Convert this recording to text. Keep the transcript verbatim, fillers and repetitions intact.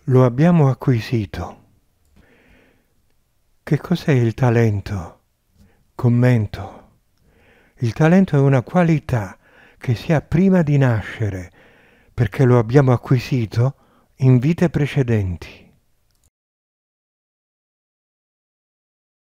Lo abbiamo acquisito. Che cos'è il talento? Commento. Il talento è una qualità che si ha prima di nascere, perché lo abbiamo acquisito in vite precedenti.